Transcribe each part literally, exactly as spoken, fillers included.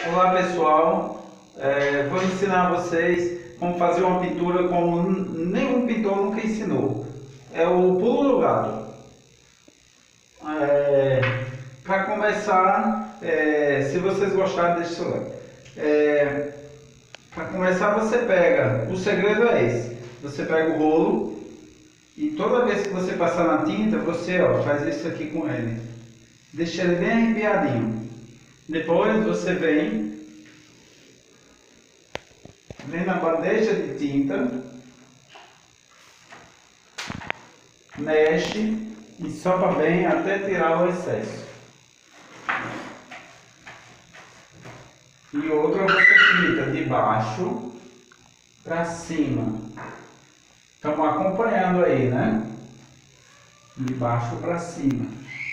Olá pessoal, é, vou ensinar a vocês como fazer uma pintura como nenhum pintor nunca ensinou. É o pulo do gato. É, Para começar, é, se vocês gostarem, deixa o seu like. É, Para começar, você pega, o segredo é esse, você pega o rolo e toda vez que você passar na tinta, você ó, faz isso aqui com ele, deixa ele bem arrepiadinho. Depois você vem, vem na bandeja de tinta, mexe e sopa bem até tirar o excesso. E outra você pinta de baixo para cima. Estamos acompanhando aí, né? De baixo para cima.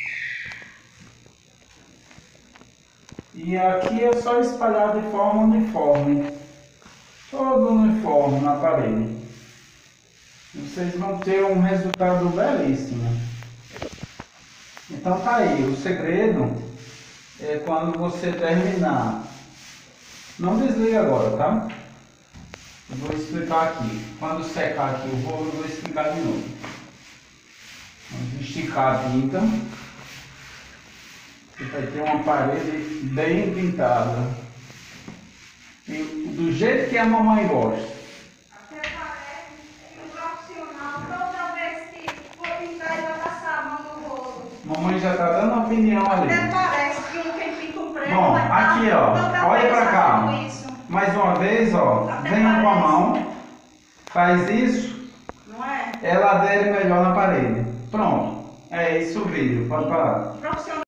E aqui é só espalhar de forma uniforme. Todo uniforme na parede. Vocês vão ter um resultado belíssimo. Então tá aí, o segredo é quando você terminar. Não desliga agora, tá? Eu vou explicar aqui. Quando secar aqui o rolo, eu vou explicar de novo. Vamos esticar a tinta. Você vai ter uma parede bem pintada. E do jeito que a mamãe gosta. Até parece que um profissional, toda vez que for pintar, ele vai passar a mão no rolo. Mamãe já está dando uma opinião ali. Até parece que um quem pinta um preto. Bom, vai aqui tá ó, olha pra cá. isso. Mais uma vez, ó, Até venha com a parece. mão, faz isso, Não é? ela adere melhor na parede. Pronto, é isso o vídeo, pode parar. Profissional.